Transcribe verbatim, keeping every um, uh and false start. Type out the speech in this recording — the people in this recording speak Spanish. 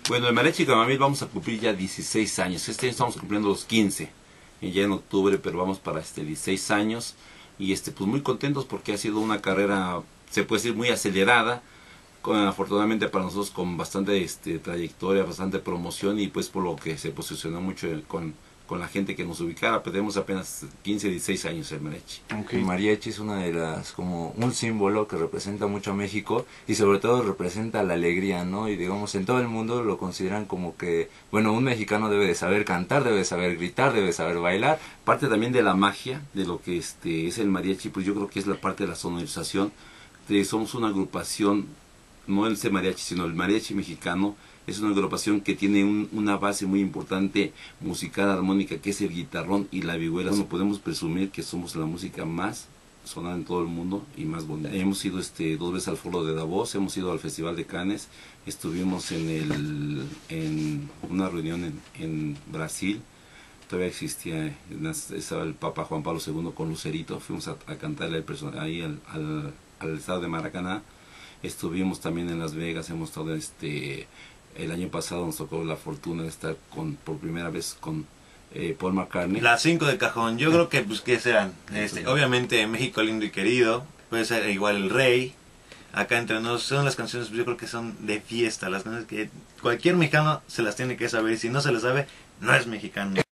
Bueno, el Mariachi Camamil vamos a cumplir ya dieciséis años. Este año estamos cumpliendo los quince, y ya en octubre, pero vamos para este dieciséis años. Y este pues muy contentos porque ha sido una carrera, se puede decir, muy acelerada. Con, afortunadamente para nosotros con bastante este, trayectoria, bastante promoción, y pues por lo que se posicionó mucho el, con, con la gente que nos ubicara. Tenemos apenas quince, dieciséis años el mariachi. Okay. El mariachi es una de las, como un símbolo que representa mucho a México y sobre todo representa la alegría, ¿no? Y digamos en todo el mundo lo consideran como que, bueno, un mexicano debe de saber cantar, debe de saber gritar, debe de saber bailar. Parte también de la magia de lo que este es el mariachi, pues yo creo que es la parte de la sonorización. De, somos una agrupación, no el mariachi, sino el mariachi mexicano. Es una agrupación que tiene un, una base muy importante musical, armónica, que es el guitarrón y la vihuela. Bueno, podemos presumir que somos la música más sonada en todo el mundo y más bonita. Hemos ido este, dos veces al Foro de Davos, hemos ido al Festival de Cannes, estuvimos en, el, en una reunión en, en Brasil. Todavía existía, estaba el Papa Juan Pablo segundo con Lucerito. Fuimos a, a cantarle al, ahí al, al, al estado de Maracaná. Estuvimos también en Las Vegas, hemos estado este... El año pasado nos tocó la fortuna de estar con por primera vez con eh, Paul McCartney. Las cinco de cajón, yo creo que, pues, ¿qué serán? Este, obviamente, México lindo y querido, puede ser igual El Rey, Acá entre nosotros, son las canciones, yo creo que son de fiesta, las canciones que cualquier mexicano se las tiene que saber, y si no se las sabe, no es mexicano.